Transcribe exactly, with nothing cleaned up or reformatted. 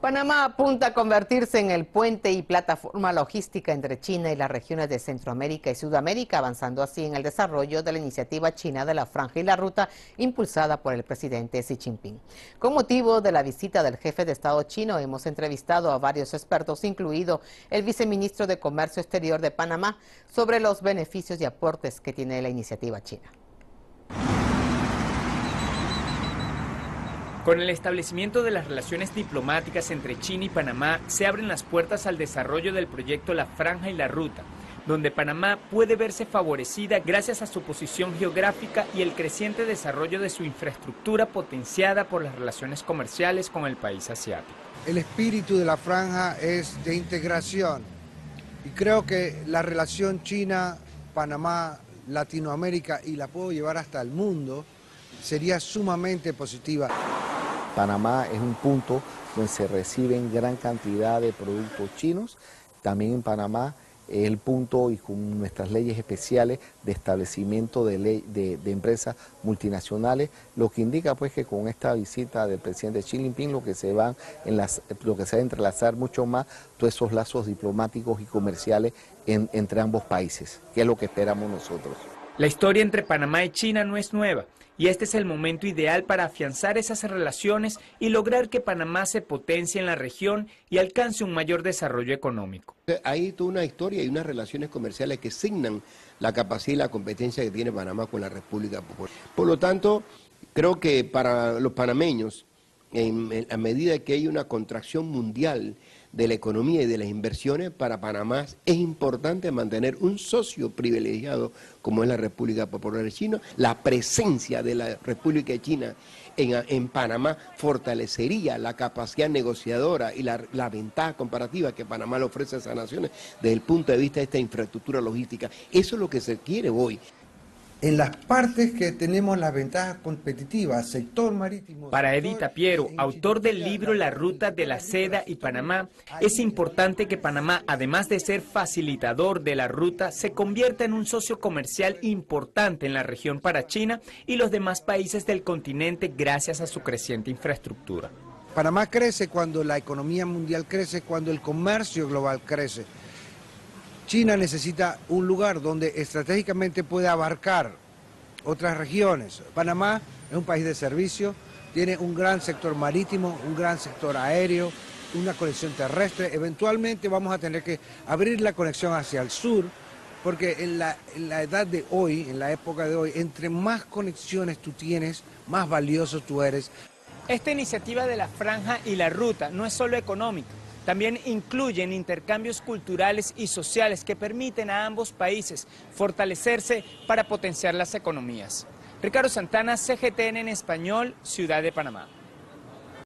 Panamá apunta a convertirse en el puente y plataforma logística entre China y las regiones de Centroamérica y Sudamérica, avanzando así en el desarrollo de la iniciativa china de la Franja y la Ruta, impulsada por el presidente Xi Jinping. Con motivo de la visita del jefe de Estado chino, hemos entrevistado a varios expertos, incluido el viceministro de Comercio Exterior de Panamá, sobre los beneficios y aportes que tiene la iniciativa china. Con el establecimiento de las relaciones diplomáticas entre China y Panamá, se abren las puertas al desarrollo del proyecto La Franja y la Ruta, donde Panamá puede verse favorecida gracias a su posición geográfica y el creciente desarrollo de su infraestructura potenciada por las relaciones comerciales con el país asiático. El espíritu de la franja es de integración y creo que la relación China-Panamá, Latinoamérica, y la puedo llevar hasta el mundo, sería sumamente positiva. Panamá es un punto donde se reciben gran cantidad de productos chinos. También en Panamá es el punto, y con nuestras leyes especiales de establecimiento de, ley, de, de empresas multinacionales, lo que indica pues que con esta visita del presidente Xi Jinping lo que se van en las, lo que se va a entrelazar mucho más todos esos lazos diplomáticos y comerciales en, entre ambos países, que es lo que esperamos nosotros. La historia entre Panamá y China no es nueva, y este es el momento ideal para afianzar esas relaciones y lograr que Panamá se potencie en la región y alcance un mayor desarrollo económico. Hay toda una historia y unas relaciones comerciales que signan la capacidad y la competencia que tiene Panamá con la República Popular. Por lo tanto, creo que para los panameños, en, en, a medida que hay una contracción mundial de la economía y de las inversiones, para Panamá es importante mantener un socio privilegiado como es la República Popular China. La presencia de la República China en, en Panamá fortalecería la capacidad negociadora y la, la ventaja comparativa que Panamá le ofrece a esas naciones desde el punto de vista de esta infraestructura logística. Eso es lo que se quiere hoy. En las partes que tenemos las ventajas competitivas, sector marítimo... Para Eddie Tapiero, autor del libro La Ruta de la Seda y Panamá, es importante que Panamá, además de ser facilitador de la ruta, se convierta en un socio comercial importante en la región para China y los demás países del continente gracias a su creciente infraestructura. Panamá crece cuando la economía mundial crece, cuando el comercio global crece. China necesita un lugar donde estratégicamente puede abarcar otras regiones. Panamá es un país de servicio, tiene un gran sector marítimo, un gran sector aéreo, una conexión terrestre. Eventualmente vamos a tener que abrir la conexión hacia el sur, porque en la, en la edad de hoy, en la época de hoy, entre más conexiones tú tienes, más valioso tú eres. Esta iniciativa de la Franja y la Ruta no es solo económica. También incluyen intercambios culturales y sociales que permiten a ambos países fortalecerse para potenciar las economías. Ricardo Santana, C G T N en español, Ciudad de Panamá.